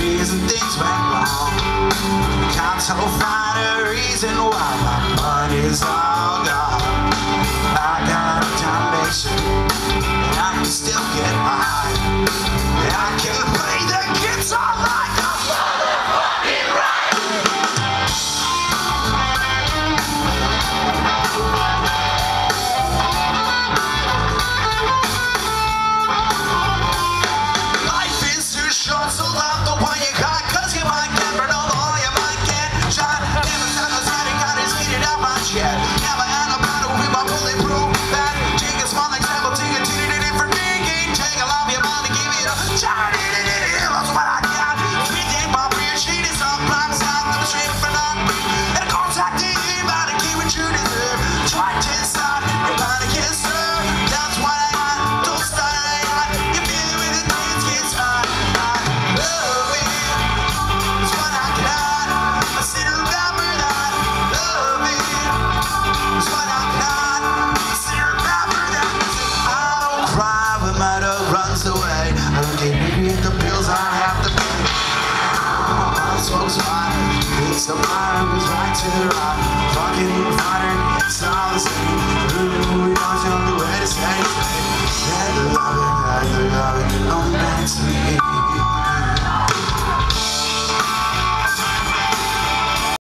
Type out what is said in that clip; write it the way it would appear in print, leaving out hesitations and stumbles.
reason things went wrong. Can't find a reason why my money's all gone. I got a damnation, and I can still get high. And I can play the guitar like a motherfucking right. Life is too short, so love the one you got, 'cause you might never know all you might get shot. Never time I said it, got his heated out my chair. Never had a battle with my bulletproof bat. Take a small example, take a titty for digging. Take a lot of your money, give it a shot. That's what I got. Everything my beer sheet is up, black south of the street for none. And contact him about to give what you deserve. Try to decide, your panic is served. That's what I got. Don't start I got. You feel with the things gets hot. I love it. That's what I got. I still remember that. Love it. That's what I got. I still remember that. I don't cry when my dog runs away. I don't get maybe the bills I have to pay. I smoke fire. It's the fire goes right to the right. Fucking fire, it's all the same. We don't know the way to say it. Yeah, the love it, don't dance to me.